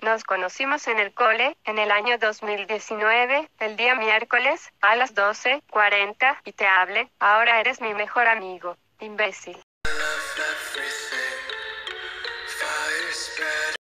Nos conocimos en el cole, en el año 2019, el día miércoles, a las 12:40, y te hablé. Ahora eres mi mejor amigo, imbécil.